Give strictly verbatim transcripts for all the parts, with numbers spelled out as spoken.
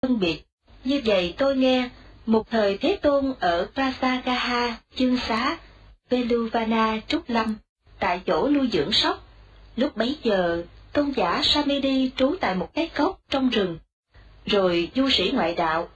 phân biệt. Như vậy tôi nghe, một thời Thế Tôn ở Prasagaha, Chương Xá, Veluvana, Trúc Lâm, tại chỗ nuôi dưỡng sóc. Lúc bấy giờ, tôn giả Samedi trú tại một cái cốc trong rừng. Rồi du sĩ ngoại đạo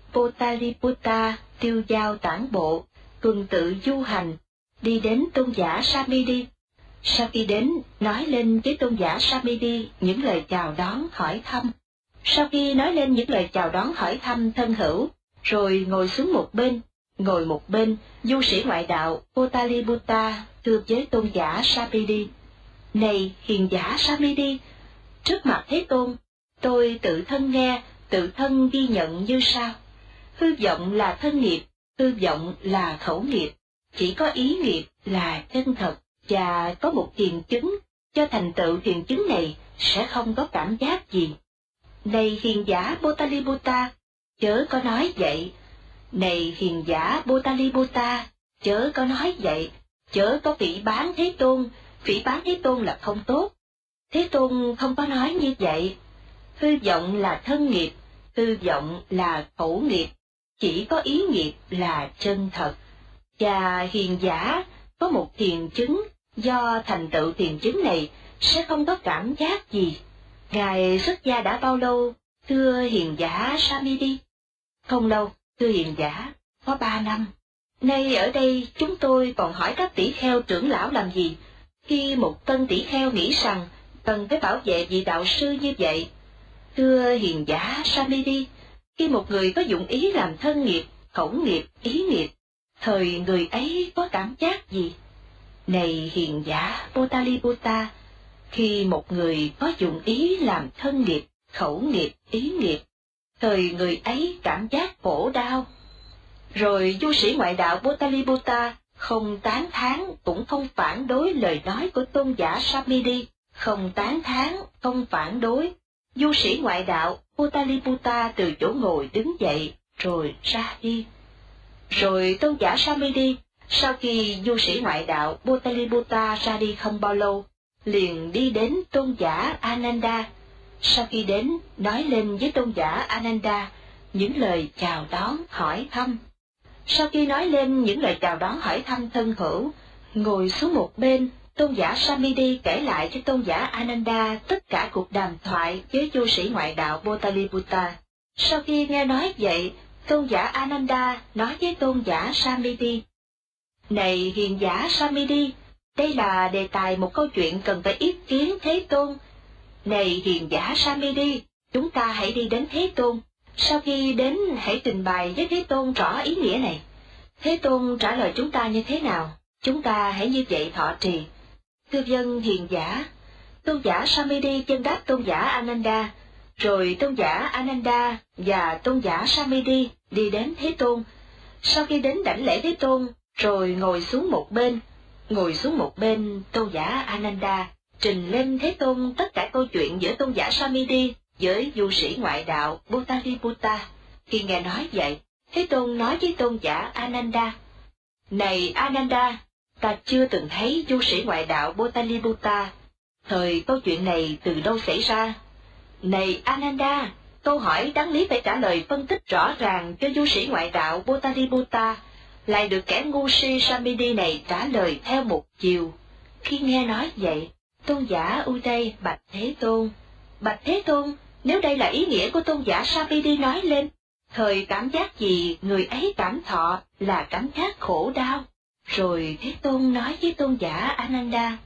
Potaliputta tiêu dao tản bộ, tuần tự du hành, đi đến tôn giả Samedi. Sau khi đến, nói lên với tôn giả Samedi những lời chào đón hỏi thăm. Sau khi nói lên những lời chào đón hỏi thăm thân hữu, rồi ngồi xuống một bên, ngồi một bên, du sĩ ngoại đạo Potaliputta thưa với tôn giả Samedi: Này hiền giả Samedi, trước mặt Thế Tôn, tôi tự thân nghe, tự thân ghi nhận như sau. Hư vọng là thân nghiệp, hư vọng là khẩu nghiệp, chỉ có ý nghiệp là chân thật, và có một thiền chứng, cho thành tựu thiền chứng này sẽ không có cảm giác gì. Này hiền giả Potaliputta, chớ có nói vậy. Này hiền giả Potaliputta, chớ có nói vậy, chớ có phỉ báng Thế Tôn, phỉ báng Thế Tôn là không tốt. Thế Tôn không có nói như vậy. Hư vọng là thân nghiệp, hư vọng là khẩu nghiệp, chỉ có ý nghiệp là chân thật. Và hiền giả có một thiền chứng, do thành tựu thiền chứng này sẽ không có cảm giác gì. Ngài xuất gia đã bao lâu, thưa hiền giả Samedi? Không lâu, thưa hiền giả, có ba năm. Nay ở đây chúng tôi còn hỏi các tỷ kheo trưởng lão làm gì, khi một tân tỷ kheo nghĩ rằng cần phải bảo vệ vị đạo sư như vậy. Thưa hiền giả Samedi, khi một người có dụng ý làm thân nghiệp, khẩu nghiệp, ý nghiệp, thời người ấy có cảm giác gì? Này hiền giả Potaliputta, khi một người có dụng ý làm thân nghiệp, khẩu nghiệp, ý nghiệp, thời người ấy cảm giác khổ đau. Rồi du sĩ ngoại đạo Potaliputta không tán thán cũng không phản đối lời nói của tôn giả Samedi, không tán thán, không phản đối. Du sĩ ngoại đạo Potaliputta từ chỗ ngồi đứng dậy, rồi ra đi. Rồi tôn giả Samedi, sau khi du sĩ ngoại đạo Potaliputta ra đi không bao lâu, liền đi đến tôn giả Ananda. Sau khi đến, nói lên với tôn giả Ananda những lời chào đón hỏi thăm. Sau khi nói lên những lời chào đón hỏi thăm thân hữu, ngồi xuống một bên, tôn giả Samedi kể lại cho tôn giả Ananda tất cả cuộc đàm thoại với du sĩ ngoại đạo Potaliputta. Sau khi nghe nói vậy, tôn giả Ananda nói với tôn giả Samedi: Này hiền giả Samedi, đây là đề tài một câu chuyện cần phải ý kiến Thế Tôn. Này hiền giả Samedi, chúng ta hãy đi đến Thế Tôn. Sau khi đến, hãy trình bày với Thế Tôn rõ ý nghĩa này. Thế Tôn trả lời chúng ta như thế nào, chúng ta hãy như vậy thọ trì. Thưa vâng hiền giả. Tôn giả Samedi chân đáp tôn giả Ananda, rồi tôn giả Ananda và tôn giả Samedi đi đến Thế Tôn. Sau khi đến đảnh lễ Thế Tôn, rồi ngồi xuống một bên, ngồi xuống một bên, tôn giả Ananda trình lên Thế Tôn tất cả câu chuyện giữa tôn giả Samedi với du sĩ ngoại đạo Potaliputta. Khi nghe nói vậy, Thế Tôn nói với tôn giả Ananda: Này Ananda, ta chưa từng thấy du sĩ ngoại đạo Potaliputta. Thời câu chuyện này từ đâu xảy ra? Này Ananda, câu hỏi đáng lý phải trả lời phân tích rõ ràng cho du sĩ ngoại đạo Potaliputta, lại được kẻ ngu si Samedi này trả lời theo một chiều. Khi nghe nói vậy, tôn giả Uday bạch Thế Tôn: Bạch Thế Tôn, nếu đây là ý nghĩa của tôn giả Samedi nói lên, thời cảm giác gì người ấy cảm thọ là cảm giác khổ đau. Rồi Thế Tôn nói với tôn giả Ananda: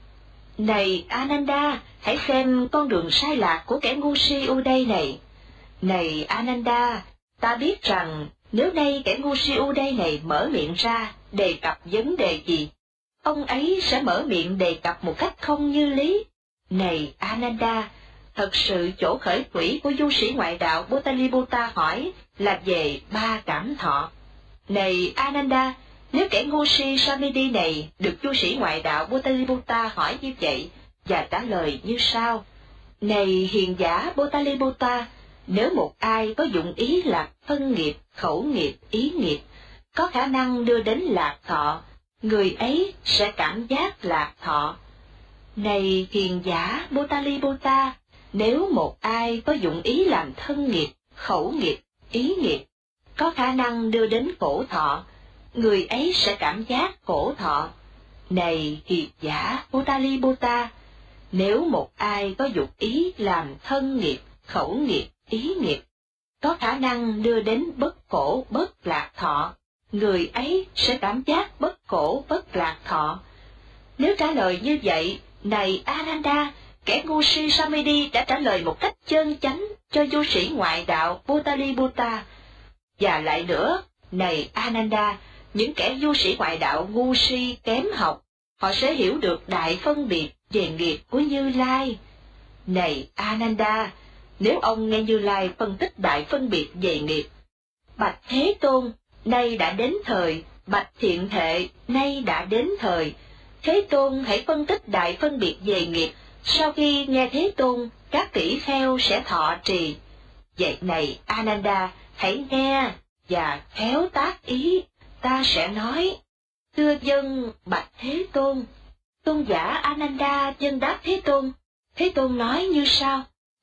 Này Ananda, hãy xem con đường sai lạc của kẻ ngu si Uday này. Này Ananda, ta biết rằng nếu nay kẻ ngu si Uday này mở miệng ra đề cập vấn đề gì, ông ấy sẽ mở miệng đề cập một cách không như lý. Này Ananda, thật sự chỗ khởi quỹ của du sĩ ngoại đạo Potaliputta hỏi là về ba cảm thọ. Này Ananda, nếu kẻ ngu si Samedi này được du sĩ ngoại đạo Potaliputta hỏi như vậy và trả lời như sau: Này hiền giả Potaliputta, nếu một ai có dụng ý lạc thân nghiệp, khẩu nghiệp, ý nghiệp, có khả năng đưa đến lạc thọ, người ấy sẽ cảm giác lạc thọ. Này hiền giả Potaliputta, nếu một ai có dụng ý làm thân nghiệp, khẩu nghiệp, ý nghiệp, có khả năng đưa đến khổ thọ, người ấy sẽ cảm giác khổ thọ. Này hiệp giả Potalipota, nếu một ai có dục ý làm thân nghiệp, khẩu nghiệp, ý nghiệp, có khả năng đưa đến bất khổ bất lạc thọ, người ấy sẽ cảm giác bất khổ bất lạc thọ. Nếu trả lời như vậy, này Ananda, kẻ ngu si Samedi đã trả lời một cách chân chánh cho du sĩ ngoại đạo Potalipota. Và lại nữa, này Ananda, những kẻ du sĩ ngoại đạo ngu si kém học, họ sẽ hiểu được đại phân biệt về nghiệp của Như Lai. Này Ananda, nếu ông nghe Như Lai phân tích đại phân biệt về nghiệp, bạch Thế Tôn, nay đã đến thời, bạch Thiện Thệ, nay đã đến thời, Thế Tôn hãy phân tích đại phân biệt về nghiệp. Sau khi nghe Thế Tôn, các tỷ kheo sẽ thọ trì. Vậy này Ananda, hãy nghe và khéo tác ý, ta sẽ nói. Thưa dân bạch Thế Tôn. Tôn giả Ananda dân đáp Thế Tôn. Thế Tôn nói như sau: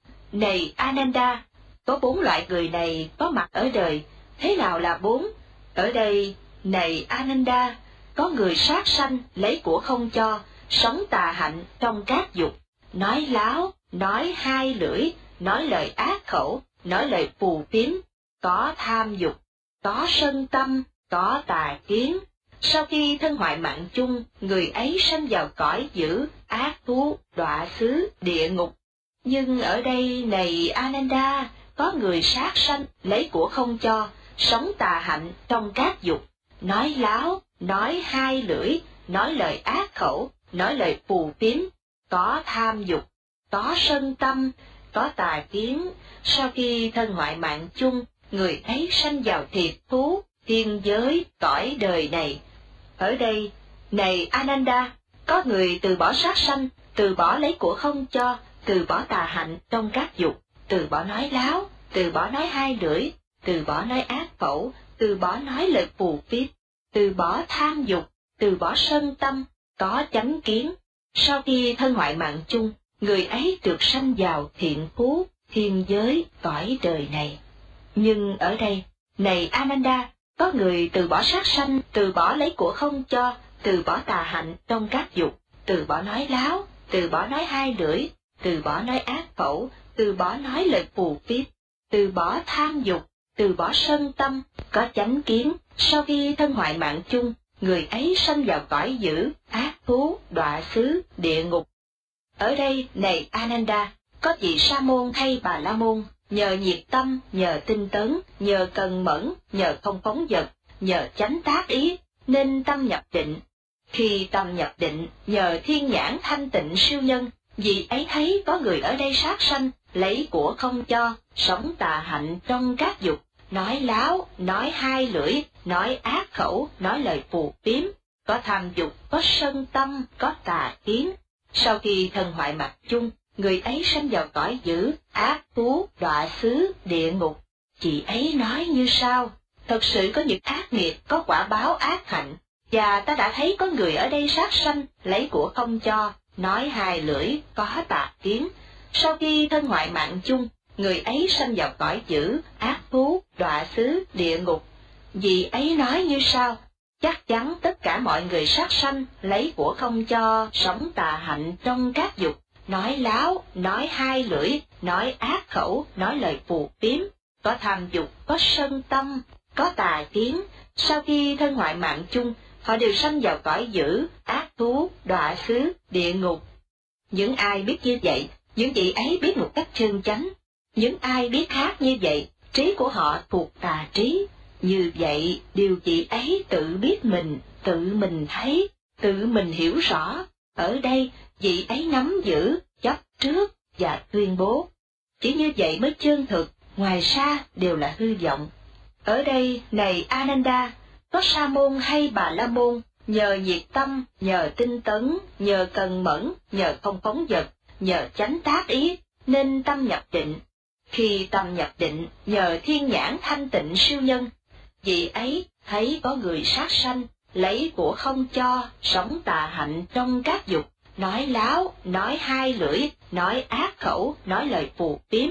Này Ananda, có bốn loại người này có mặt ở đời. Thế nào là bốn? Ở đây, này Ananda, có người sát sanh lấy của không cho, sống tà hạnh trong các dục, nói láo, nói hai lưỡi, nói lời ác khẩu, nói lời phù phiếm, có tham dục, có sân tâm, có tà kiến. Sau khi thân hoại mạng chung, người ấy sanh vào cõi dữ, ác thú, đọa xứ, địa ngục. Nhưng ở đây này Ananda, có người sát sanh lấy của không cho, sống tà hạnh trong các dục, nói láo, nói hai lưỡi, nói lời ác khẩu, nói lời phù phiếm, có tham dục, có sân tâm, có tà kiến. Sau khi thân hoại mạng chung, người ấy sanh vào thiệt thú, thiên giới, cõi đời này. Ở đây, này Ananda, có người từ bỏ sát sanh, từ bỏ lấy của không cho, từ bỏ tà hạnh trong các dục, từ bỏ nói láo, từ bỏ nói hai lưỡi, từ bỏ nói ác khẩu, từ bỏ nói lời phù phiếm, từ bỏ tham dục, từ bỏ sân tâm, có chánh kiến. Sau khi thân hoại mạng chung, người ấy được sanh vào thiện phú, thiên giới, cõi đời này. Nhưng ở đây, này Ananda, có người từ bỏ sát sanh, từ bỏ lấy của không cho, từ bỏ tà hạnh trong các dục, từ bỏ nói láo, từ bỏ nói hai lưỡi, từ bỏ nói ác khẩu, từ bỏ nói lời phù phiếm, từ bỏ tham dục, từ bỏ sân tâm, có chánh kiến. Sau khi thân hoại mạng chung, người ấy sanh vào cõi dữ, ác thú, đọa xứ, địa ngục. Ở đây, này Ananda, có vị Sa môn hay Bà La môn, nhờ nhiệt tâm, nhờ tinh tấn, nhờ cần mẫn, nhờ không phóng dật, nhờ chánh tác ý, nên tâm nhập định. Khi tâm nhập định, nhờ thiên nhãn thanh tịnh siêu nhân, vị ấy thấy có người ở đây sát sanh, lấy của không cho, sống tà hạnh trong các dục, nói láo, nói hai lưỡi, nói ác khẩu, nói lời phù phiếm, có tham dục, có sân tâm, có tà kiến. Sau khi thân hoại mạng chung, người ấy sanh vào cõi dữ, ác thú, đọa xứ, địa ngục. Chị ấy nói như sau: thật sự có những ác nghiệp, có quả báo ác hạnh, và ta đã thấy có người ở đây sát sanh, lấy của không cho, nói hai lưỡi, có tà kiến. Sau khi thân hoại mạng chung, người ấy sanh vào cõi dữ, ác thú, đọa xứ, địa ngục. Vì ấy nói như sau: chắc chắn tất cả mọi người sát sanh, lấy của không cho, sống tà hạnh trong các dục, nói láo, nói hai lưỡi, nói ác khẩu, nói lời phù phiếm, có tham dục, có sân tâm, có tà kiến. Sau khi thân hoại mạng chung, họ đều sanh vào cõi dữ, ác thú, đọa xứ, địa ngục. Những ai biết như vậy, những vị ấy biết một cách chân chánh. Những ai biết khác như vậy, trí của họ thuộc tà trí. Như vậy, điều vị ấy tự biết mình, tự mình thấy, tự mình hiểu rõ. Ở đây, vị ấy nắm giữ, chấp trước và tuyên bố. Chỉ như vậy mới chân thực, ngoài ra đều là hư vọng. Ở đây, này Ananda, có Sa môn hay Bà La môn, nhờ nhiệt tâm, nhờ tinh tấn, nhờ cần mẫn, nhờ không phóng dật, nhờ chánh tác ý, nên tâm nhập định. Khi tâm nhập định, nhờ thiên nhãn thanh tịnh siêu nhân, vị ấy thấy có người sát sanh, lấy của không cho, sống tà hạnh trong các dục, nói láo, nói hai lưỡi, nói ác khẩu, nói lời phù phiếm,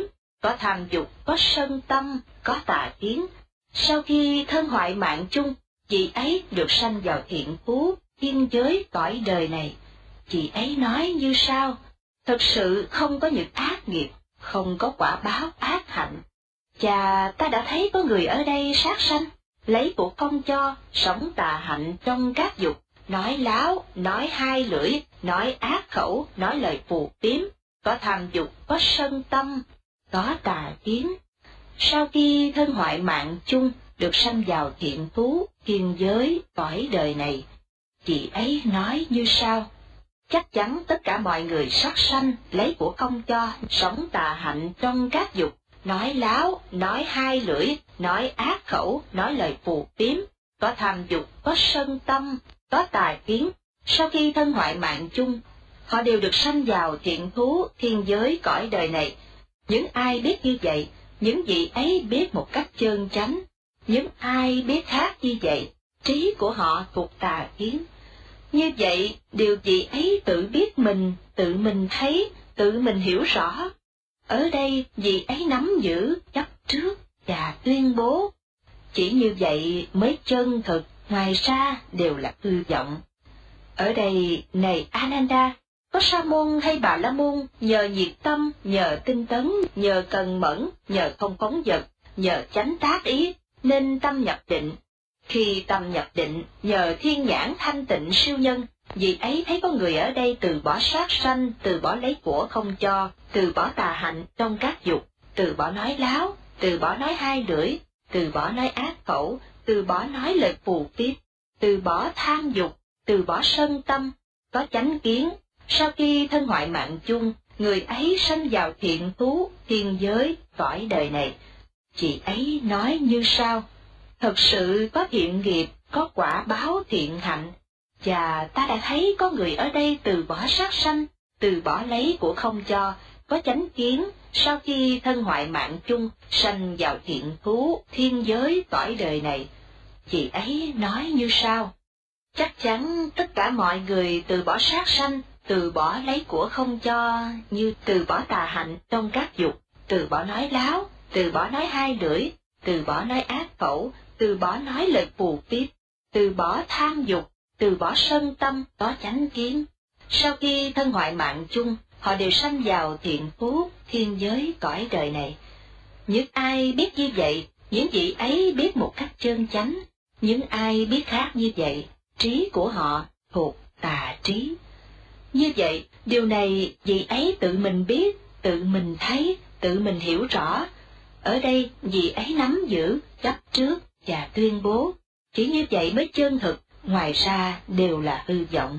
có tham dục, có sân tâm, có tà kiến. Sau khi thân hoại mạng chung, vị ấy được sanh vào thiện phú, thiên giới cõi đời này. Chị ấy nói như sau: thật sự không có những ác nghiệp, không có quả báo ác hạnh. Chà, ta đã thấy có người ở đây sát sanh, lấy của công cho, sống tà hạnh trong các dục, nói láo, nói hai lưỡi, nói ác khẩu, nói lời phù phiếm, có tham dục, có sân tâm, có tà kiến. Sau khi thân hoại mạng chung, được sanh vào thiện phú, thiên giới, cõi đời này. Chị ấy nói như sau: chắc chắn tất cả mọi người sát sanh, lấy của công cho, sống tà hạnh trong các dục, nói láo, nói hai lưỡi, nói ác khẩu, nói lời phù phiếm, có tham dục, có sân tâm, có tà kiến. Sau khi thân hoại mạng chung, họ đều được sanh vào thiện thú, thiên giới, cõi đời này. Những ai biết như vậy, những vị ấy biết một cách chân chánh. Những ai biết khác như vậy, trí của họ thuộc tà kiến. Như vậy, điều vị ấy tự biết mình, tự mình thấy, tự mình hiểu rõ. Ở đây, vị ấy nắm giữ, chấp trước và tuyên bố. Chỉ như vậy mới chân thực, ngoài ra đều là hư vọng. Ở đây, này Ananda, có Sa môn hay Bà La môn, nhờ nhiệt tâm, nhờ tinh tấn, nhờ cần mẫn, nhờ không phóng dật, nhờ chánh tác ý, nên tâm nhập định. Khi tâm nhập định, nhờ thiên nhãn thanh tịnh siêu nhân, vì ấy thấy có người ở đây từ bỏ sát sanh, từ bỏ lấy của không cho, từ bỏ tà hạnh trong các dục, từ bỏ nói láo, từ bỏ nói hai lưỡi, từ bỏ nói ác khẩu, từ bỏ nói lời phù phiếm, từ bỏ tham dục, từ bỏ sân tâm, có chánh kiến. Sau khi thân hoại mạng chung, người ấy sanh vào thiện thú, thiên giới, cõi đời này. Chị ấy nói như sau: thật sự có thiện nghiệp, có quả báo thiện hạnh. Và ta đã thấy có người ở đây từ bỏ sát sanh, từ bỏ lấy của không cho, có chánh kiến. Sau khi thân hoại mạng chung, sanh vào thiện thú, thiên giới, cõi đời này. Chị ấy nói như sau: chắc chắn tất cả mọi người từ bỏ sát sanh, từ bỏ lấy của không cho, như từ bỏ tà hạnh trong các dục, từ bỏ nói láo, từ bỏ nói hai lưỡi, từ bỏ nói ác khẩu, từ bỏ nói lời phù phiếm, từ bỏ tham dục, từ bỏ sân tâm, có chánh kiến. Sau khi thân hoại mạng chung, họ đều sanh vào thiện phú, thiên giới, cõi đời này. Những ai biết như vậy, những vị ấy biết một cách chân chánh. Những ai biết khác như vậy, trí của họ thuộc tà trí. Như vậy, điều này vị ấy tự mình biết, tự mình thấy, tự mình hiểu rõ. Ở đây, vị ấy nắm giữ, chấp trước và tuyên bố. Chỉ như vậy mới chân thực, ngoài ra đều là hư vọng.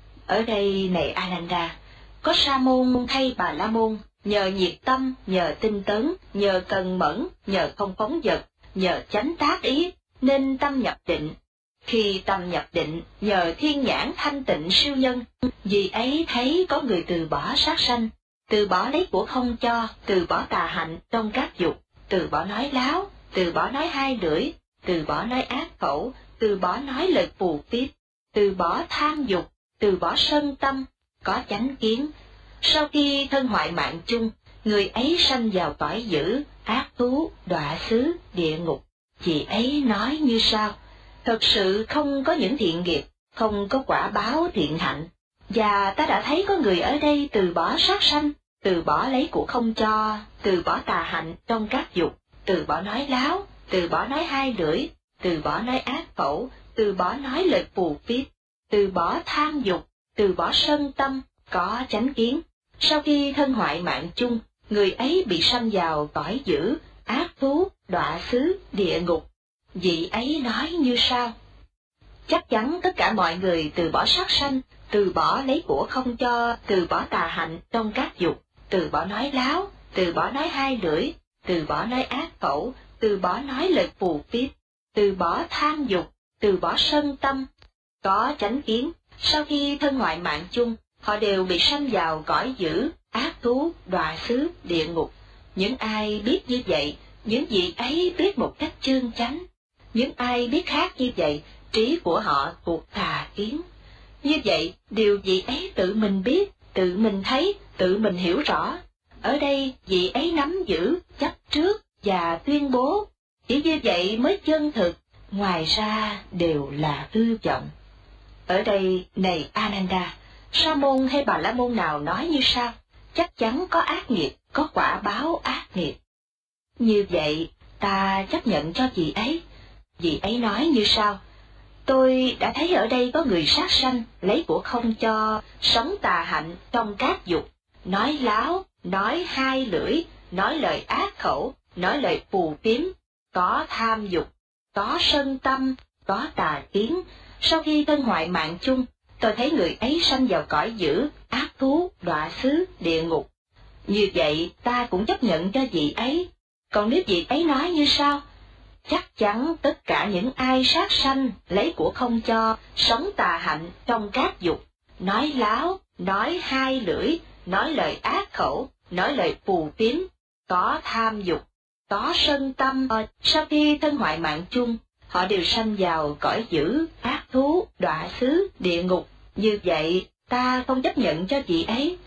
Ở đây, này Ananda, có Sa môn hay Bà La môn, nhờ nhiệt tâm, nhờ tinh tấn, nhờ cần mẫn, nhờ không phóng dật, nhờ chánh tác ý, nên tâm nhập định. Khi tâm nhập định, nhờ thiên nhãn thanh tịnh siêu nhân, vì ấy thấy có người từ bỏ sát sanh, từ bỏ lấy của không cho, từ bỏ tà hạnh trong các dục, từ bỏ nói láo, từ bỏ nói hai lưỡi, từ bỏ nói ác khẩu, từ bỏ nói lời phù phiếm, từ bỏ tham dục, từ bỏ sân tâm, có chánh kiến. Sau khi thân hoại mạng chung, người ấy sanh vào cõi dữ, ác thú, đọa xứ, địa ngục. Chị ấy nói như sau: thật sự không có những thiện nghiệp, không có quả báo thiện hạnh. Và ta đã thấy có người ở đây từ bỏ sát sanh, từ bỏ lấy của không cho, từ bỏ tà hạnh trong các dục, từ bỏ nói láo, từ bỏ nói hai lưỡi, từ bỏ nói ác khẩu, từ bỏ nói lời phù phiếm, từ bỏ tham dục, từ bỏ sân tâm, có chánh kiến. Sau khi thân hoại mạng chung, người ấy bị sanh vào cõi dữ, ác thú, đọa xứ, địa ngục. Vị ấy nói như sau: chắc chắn tất cả mọi người từ bỏ sát sanh, từ bỏ lấy của không cho, từ bỏ tà hạnh trong các dục, từ bỏ nói láo, từ bỏ nói hai lưỡi, từ bỏ nói ác khẩu, từ bỏ nói lời phù phiếm, từ bỏ tham dục, từ bỏ sân tâm, có chánh kiến. Sau khi thân hoại mạng chung, họ đều bị sanh vào cõi dữ, ác thú, đọa xứ, địa ngục. Những ai biết như vậy, những vị ấy biết một cách chân chánh. Những ai biết khác như vậy, trí của họ thuộc tà kiến. Như vậy, điều vị ấy tự mình biết, tự mình thấy, tự mình hiểu rõ. Ở đây vị ấy nắm giữ, chấp trước và tuyên bố, chỉ như vậy mới chân thực, ngoài ra đều là hư vọng. Ở đây, này Ananda, Sa môn hay Bà La môn nào nói như sau? Chắc chắn có ác nghiệp, có quả báo ác nghiệp. Như vậy, ta chấp nhận cho vị ấy. Vị ấy nói như sau: tôi đã thấy ở đây có người sát sanh, lấy của không cho, sống tà hạnh trong các dục, nói láo, nói hai lưỡi, nói lời ác khẩu, nói lời phù phiếm, có tham dục, có sân tâm, có tà kiến. Sau khi thân hoại mạng chung, tôi thấy người ấy sanh vào cõi dữ, ác thú, đọa xứ, địa ngục. Như vậy, ta cũng chấp nhận cho vị ấy. Còn nếu vị ấy nói như sau: chắc chắn tất cả những ai sát sanh, lấy của không cho, sống tà hạnh trong các dục, nói láo, nói hai lưỡi, nói lời ác khẩu, nói lời phù phiếm, có tham dục, có sân tâm, sau khi thân hoại mạng chung, họ đều sanh vào cõi dữ, ác thú, đọa xứ, địa ngục. Như vậy, ta không chấp nhận cho vị ấy.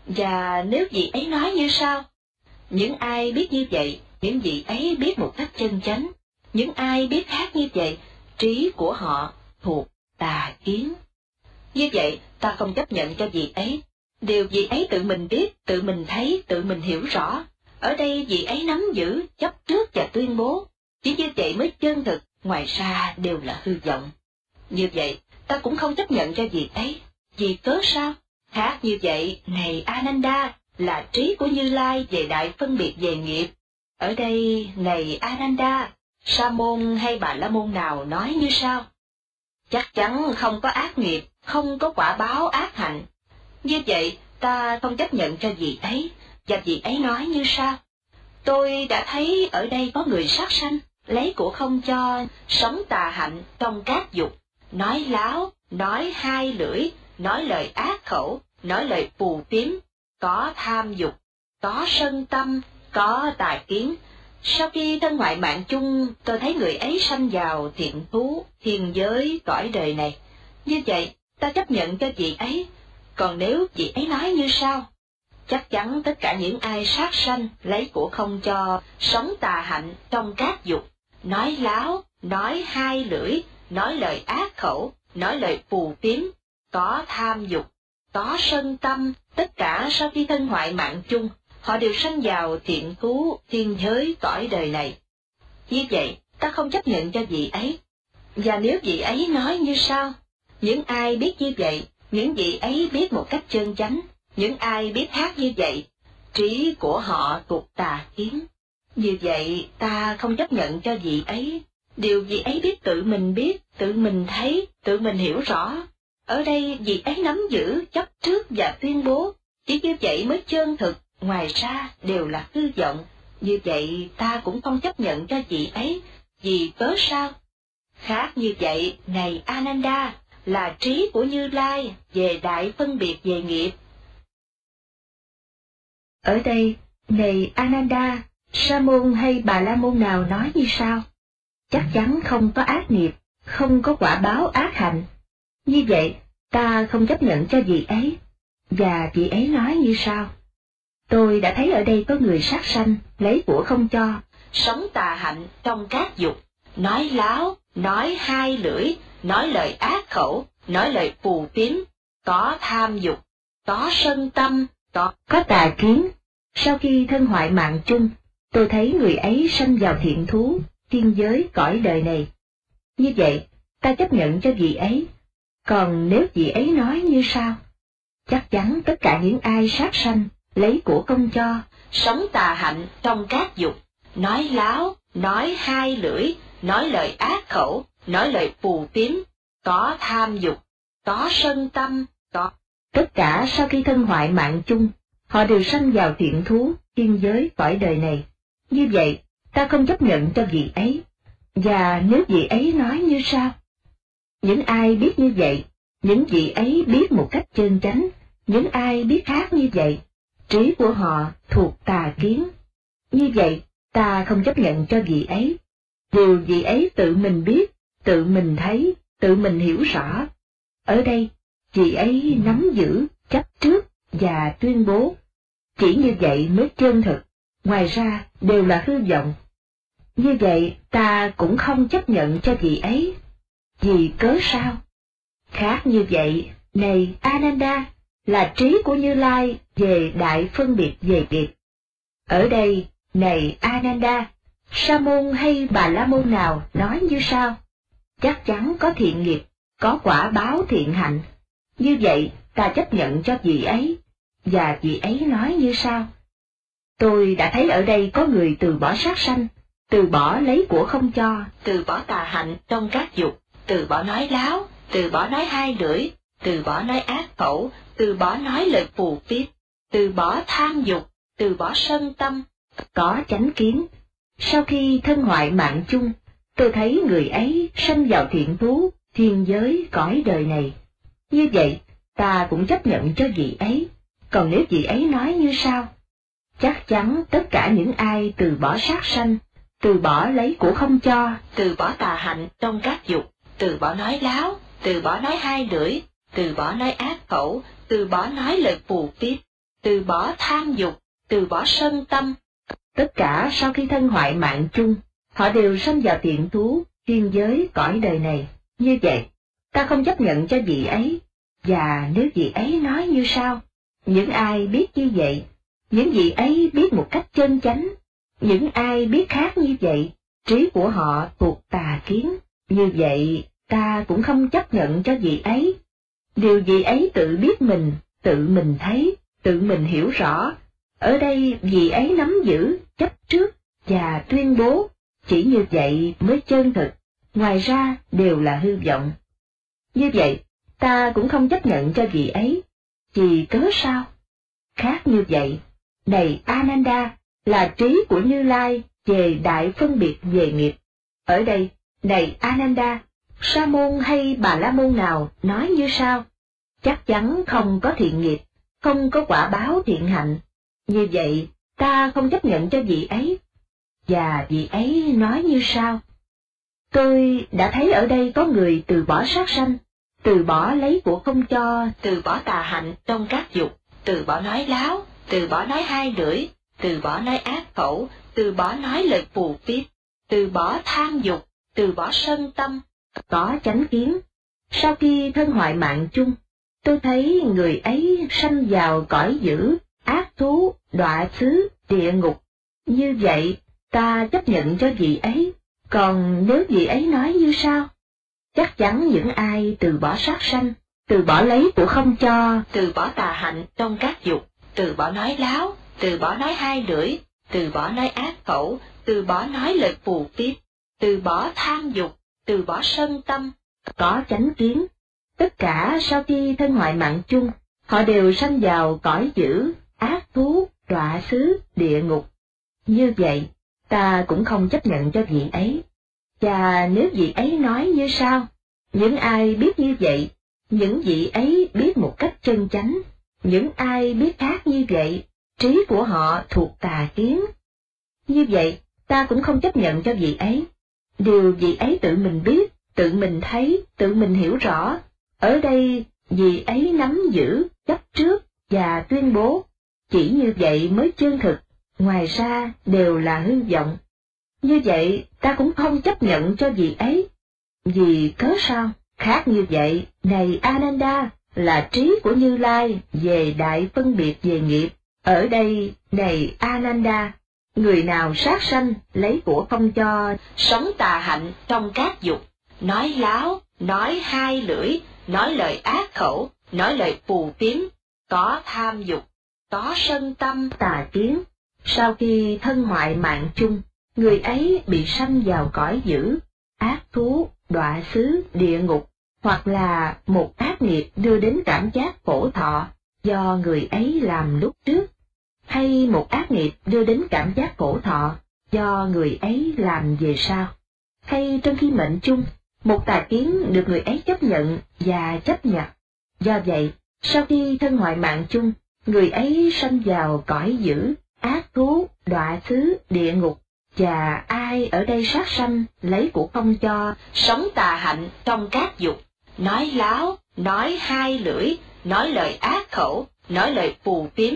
Và nếu vị ấy nói như sau: những ai biết như vậy, những vị ấy biết một cách chân chánh. Những ai biết khác như vậy, trí của họ thuộc tà kiến. Như vậy, ta không chấp nhận cho vị ấy. Điều vị ấy tự mình biết, tự mình thấy, tự mình hiểu rõ. Ở đây vị ấy nắm giữ, chấp trước và tuyên bố. Chỉ như vậy mới chân thực, ngoài ra đều là hư vọng. Như vậy, ta cũng không chấp nhận cho vị ấy. Vì cớ sao? Khác như vậy, này Ananda, là trí của Như Lai về đại phân biệt về nghiệp. Ở đây, này Ananda, Sa môn hay Bà La môn nào nói như sau? Chắc chắn không có ác nghiệp, không có quả báo ác hạnh. Như vậy, ta không chấp nhận cho vị ấy, và vị ấy nói như sau: tôi đã thấy ở đây có người sát sanh, lấy của không cho, sống tà hạnh trong các dục, nói láo, nói hai lưỡi, nói lời ác khẩu, nói lời phù phiếm, có tham dục, có sân tâm, có tà kiến. Sau khi thân hoại mạng chung, tôi thấy người ấy sanh vào thiện thú, thiên giới, cõi đời này. Như vậy, ta chấp nhận cho vị ấy. Còn nếu vị ấy nói như sau: chắc chắn tất cả những ai sát sanh, lấy của không cho, sống tà hạnh trong các dục, nói láo, nói hai lưỡi, nói lời ác khẩu, nói lời phù phiếm, có tham dục, có sân tâm, tất cả sau khi thân hoại mạng chung, họ đều sanh vào thiện thú, thiên giới, cõi đời này. Như vậy, ta không chấp nhận cho vị ấy. Và nếu vị ấy nói như sau: những ai biết như vậy, những vị ấy biết một cách chân chánh. Những ai biết khác như vậy, trí của họ thuộc tà kiến. Như vậy, ta không chấp nhận cho vị ấy. Điều vị ấy biết tự mình biết, tự mình thấy, tự mình hiểu rõ. Ở đây, vị ấy nắm giữ, chấp trước và tuyên bố. Chỉ như vậy mới chân thực, ngoài ra đều là hư vọng. Như vậy, ta cũng không chấp nhận cho vị ấy. Vì cớ sao? Khác như vậy, này Ananda, là trí của Như Lai về đại phân biệt về nghiệp. Ở đây, này Ananda, Sa môn hay Bà La môn nào nói như sau? Chắc chắn không có ác nghiệp, không có quả báo ác hạnh. Như vậy, ta không chấp nhận cho vị ấy. Và vị ấy nói như sau: tôi đã thấy ở đây có người sát sanh, lấy của không cho, sống tà hạnh trong các dục, nói láo, nói hai lưỡi, nói lời ác khẩu, nói lời phù phiếm, có tham dục, có sân tâm, có, có tà kiến. Sau khi thân hoại mạng chung, tôi thấy người ấy sanh vào thiện thú, thiên giới, cõi đời này. Như vậy, ta chấp nhận cho vị ấy. Còn nếu vị ấy nói như sau: chắc chắn tất cả những ai sát sanh, lấy của không cho, sống tà hạnh trong các dục, nói láo, nói hai lưỡi, nói lời ác khẩu, nói lời phù phiếm, có tham dục, có sân tâm, có tất cả sau khi thân hoại mạng chung, họ đều sanh vào thiện thú, thiên giới, cõi đời này. Như vậy, ta không chấp nhận cho vị ấy. Và nếu vị ấy nói như sau: những ai biết như vậy, những vị ấy biết một cách chân chánh. Những ai biết khác như vậy, trí của họ thuộc tà kiến. Như vậy, ta không chấp nhận cho vị ấy. Điều vị ấy tự mình biết, tự mình thấy, tự mình hiểu rõ. Ở đây, vị ấy nắm giữ, chấp trước và tuyên bố. chỉ như vậy mới chân thực, ngoài ra đều là hư vọng. Như vậy ta cũng không chấp nhận cho vị ấy. Vì cớ sao? Khác như vậy, này Ananda, là trí của Như Lai về đại phân biệt về biệt. Ở đây, này Ananda, sa môn hay bà la môn nào nói như sau? Chắc chắn có thiện nghiệp, có quả báo thiện hạnh. Như vậy, ta chấp nhận cho vị ấy, và vị ấy nói như sau? Tôi đã thấy ở đây có người từ bỏ sát sanh, từ bỏ lấy của không cho, từ bỏ tà hạnh trong các dục, từ bỏ nói láo, từ bỏ nói hai lưỡi, từ bỏ nói ác khẩu, từ bỏ nói lời phù phiếm, từ bỏ tham dục, từ bỏ sân tâm, có chánh kiến. Sau khi thân hoại mạng chung, tôi thấy người ấy sanh vào thiện thú, thiên giới, cõi đời này. Như vậy, ta cũng chấp nhận cho vị ấy. Còn nếu vị ấy nói như sau? Chắc chắn tất cả những ai từ bỏ sát sanh, từ bỏ lấy của không cho, từ bỏ tà hạnh trong các dục, từ bỏ nói láo, từ bỏ nói hai lưỡi, từ bỏ nói ác khẩu, từ bỏ nói lời phù phiếm, từ bỏ tham dục, từ bỏ sân tâm. Tất cả sau khi thân hoại mạng chung, họ đều sanh vào thiện thú, thiên giới, cõi đời này. Như vậy, ta không chấp nhận cho vị ấy. Và nếu vị ấy nói như sau? Những ai biết như vậy, những vị ấy biết một cách chân chánh. Những ai biết khác như vậy, trí của họ thuộc tà kiến. Như vậy, ta cũng không chấp nhận cho vị ấy. Điều vị ấy tự biết mình, tự mình thấy, tự mình hiểu rõ. Ở đây vị ấy nắm giữ, chấp trước và tuyên bố, chỉ như vậy mới chân thực, ngoài ra đều là hư vọng. Như vậy, ta cũng không chấp nhận cho vị ấy. Vì cớ sao? Khác như vậy, này Ananda, là trí của Như Lai về đại phân biệt về nghiệp. Ở đây, này Ananda, sa môn hay bà la môn nào nói như sau? Chắc chắn không có thiện nghiệp, không có quả báo thiện hạnh. Như vậy, ta không chấp nhận cho vị ấy. Và vị ấy nói như sau? Tôi đã thấy ở đây có người từ bỏ sát sanh, từ bỏ lấy của không cho, từ bỏ tà hạnh trong các dục, từ bỏ nói láo, từ bỏ nói hai lưỡi, từ bỏ nói ác khẩu, từ bỏ nói lời phù phiếm, từ bỏ tham dục, từ bỏ sân tâm, có chánh kiến. Sau khi thân hoại mạng chung, tôi thấy người ấy sanh vào cõi dữ, ác thú, đọa xứ, địa ngục. Như vậy, ta chấp nhận cho vị ấy. Còn nếu vị ấy nói như sau? Chắc chắn những ai từ bỏ sát sanh, từ bỏ lấy của không cho, từ bỏ tà hạnh trong các dục, từ bỏ nói láo, từ bỏ nói hai lưỡi, từ bỏ nói ác khẩu, từ bỏ nói lời phù phiếm, từ bỏ tham dục, từ bỏ sân tâm, có chánh kiến. Tất cả sau khi thân hoại mạng chung, họ đều sanh vào cõi dữ, ác thú, đọa xứ, địa ngục. Như vậy, ta cũng không chấp nhận cho vị ấy. Và nếu vị ấy nói như sau? Những ai biết như vậy, những vị ấy biết một cách chân chánh. Những ai biết khác như vậy, trí của họ thuộc tà kiến. Như vậy, ta cũng không chấp nhận cho vị ấy. Điều vị ấy tự mình biết, tự mình thấy, tự mình hiểu rõ. Ở đây, vị ấy nắm giữ, chấp trước và tuyên bố. Chỉ như vậy mới chân thực, ngoài ra đều là hư vọng. Như vậy, ta cũng không chấp nhận cho vị ấy. Vì cớ sao? Khác như vậy, này Ananda, là trí của Như Lai về đại phân biệt về nghiệp. Ở đây, này Ananda, người nào sát sanh, lấy của không cho, sống tà hạnh trong các dục, nói láo, nói hai lưỡi, nói lời ác khẩu, nói lời phù phiếm, có tham dục, có sân tâm tà kiến. Sau khi thân hoại mạng chung, người ấy bị sanh vào cõi dữ, ác thú, đọa xứ, địa ngục, hoặc là một ác nghiệp đưa đến cảm giác khổ thọ do người ấy làm lúc trước, hay một ác nghiệp đưa đến cảm giác khổ thọ do người ấy làm về sau, hay trong khi mệnh chung, một tà kiến được người ấy chấp nhận và chấp nhận. Do vậy, sau khi thân hoại mạng chung, người ấy sanh vào cõi dữ, ác thú, đọa xứ, địa ngục. Và ai ở đây sát sanh, lấy của không cho, sống tà hạnh trong các dục, nói láo, nói hai lưỡi, nói lời ác khẩu, nói lời phù phiếm,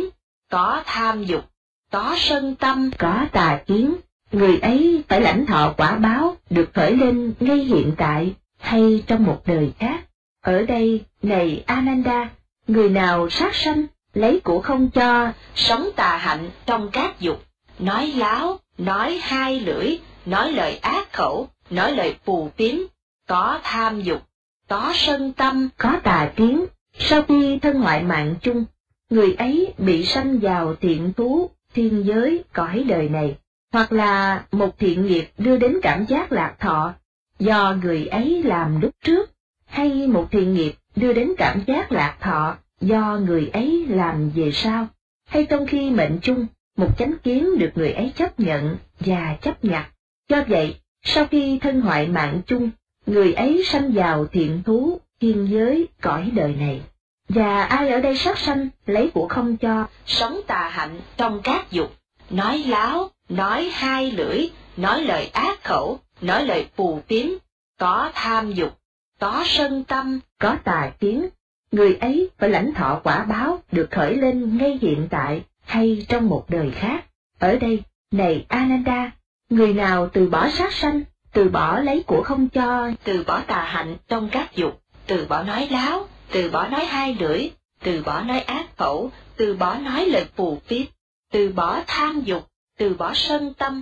có tham dục, có sân tâm, có tà kiến, người ấy phải lãnh thọ quả báo được khởi lên ngay hiện tại hay trong một đời khác. Ở đây, này Ananda, người nào sát sanh, lấy của không cho, sống tà hạnh trong các dục, nói láo, nói hai lưỡi, nói lời ác khẩu, nói lời phù phiếm, có tham dục, có sân tâm, có tà kiến, sau khi thân hoại mạng chung, người ấy bị sanh vào thiện thú, thiên giới, cõi đời này, hoặc là một thiện nghiệp đưa đến cảm giác lạc thọ, do người ấy làm lúc trước, hay một thiện nghiệp đưa đến cảm giác lạc thọ, do người ấy làm về sau, hay trong khi mệnh chung, một chánh kiến được người ấy chấp nhận và chấp nhặt. Do vậy, sau khi thân hoại mạng chung, người ấy sanh vào thiện thú, thiên giới, cõi đời này. Và ai ở đây sát sanh, lấy của không cho, sống tà hạnh trong các dục, nói láo, nói hai lưỡi, nói lời ác khẩu, nói lời phù phiếm, có tham dục, có sân tâm, có tà kiến, người ấy phải lãnh thọ quả báo được khởi lên ngay hiện tại hay trong một đời khác. Ở đây, này Ananda, người nào từ bỏ sát sanh, từ bỏ lấy của không cho, từ bỏ tà hạnh trong các dục, từ bỏ nói láo, từ bỏ nói hai lưỡi, từ bỏ nói ác khẩu, từ bỏ nói lời phù phiếm, từ bỏ tham dục, từ bỏ sân tâm,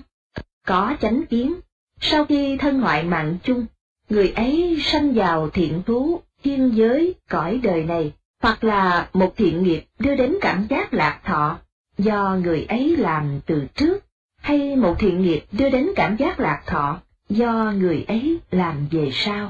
có chánh kiến, sau khi thân hoại mạng chung, người ấy sanh vào thiện thú, thiên giới, cõi đời này, hoặc là một thiện nghiệp đưa đến cảm giác lạc thọ, do người ấy làm từ trước, hay một thiện nghiệp đưa đến cảm giác lạc thọ, do người ấy làm về sau,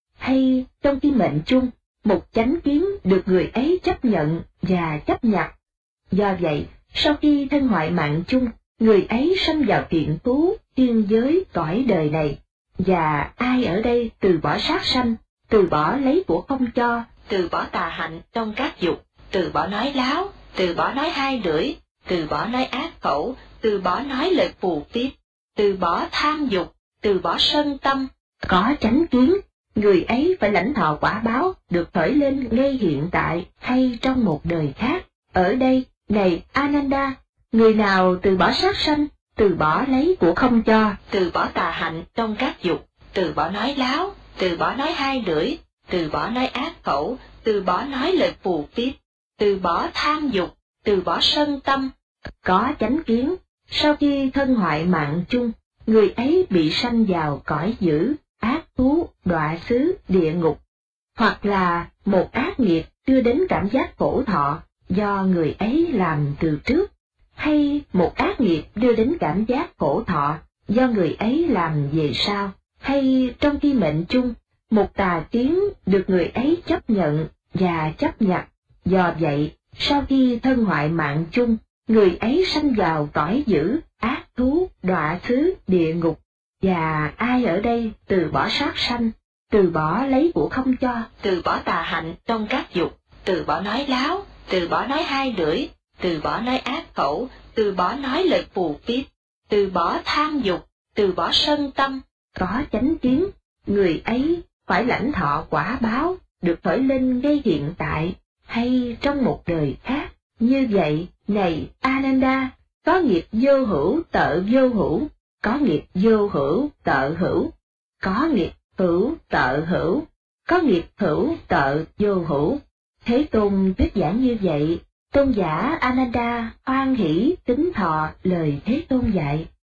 hay trong khi mệnh chung, một chánh kiến được người ấy chấp nhận và chấp nhặt. Do vậy, sau khi thân hoại mạng chung, người ấy sanh vào thiện thú, thiên giới, cõi đời này. Và ai ở đây từ bỏ sát sanh, từ bỏ lấy của không cho, từ bỏ tà hạnh trong các dục, từ bỏ nói láo, từ bỏ nói hai lưỡi, từ bỏ nói ác khẩu, từ bỏ nói lời phù phiếm, từ bỏ tham dục, từ bỏ sân tâm, có chánh kiến, người ấy phải lãnh thọ quả báo được khởi lên ngay hiện tại hay trong một đời khác. Ở đây, này Ananda, người nào từ bỏ sát sanh, từ bỏ lấy của không cho, từ bỏ tà hạnh trong các dục, từ bỏ nói láo, từ bỏ nói hai lưỡi, từ bỏ nói ác khẩu, từ bỏ nói lời phù phiếm, từ bỏ tham dục, từ bỏ sân tâm, có chánh kiến, sau khi thân hoại mạng chung, người ấy bị sanh vào cõi dữ, ác thú, đọa xứ, địa ngục, hoặc là một ác nghiệp đưa đến cảm giác khổ thọ, do người ấy làm từ trước, hay một ác nghiệp đưa đến cảm giác khổ thọ, do người ấy làm về sau, hay trong khi mệnh chung, một tà kiến được người ấy chấp nhận và chấp nhặt. Do vậy, sau khi thân hoại mạng chung, người ấy sanh vào cõi dữ, ác thú, đọa xứ, địa ngục. Và ai ở đây từ bỏ sát sanh, từ bỏ lấy của không cho, từ bỏ tà hạnh trong các dục, từ bỏ nói láo, từ bỏ nói hai lưỡi, từ bỏ nói ác khẩu, từ bỏ nói lời phù phiếm, từ bỏ tham dục, từ bỏ sân tâm, có chánh kiến, người ấy phải lãnh thọ quả báo được khởi lên ngay hiện tại hay trong một đời khác. Như vậy, này Ananda, có nghiệp vô hữu tợ vô hữu, có nghiệp vô hữu tợ hữu, có nghiệp hữu tợ hữu, có nghiệp hữu tợ vô hữu. Thế Tôn thuyết giảng như vậy, tôn giả Ananda hoan hỷ kính thọ lời Thế Tôn dạy.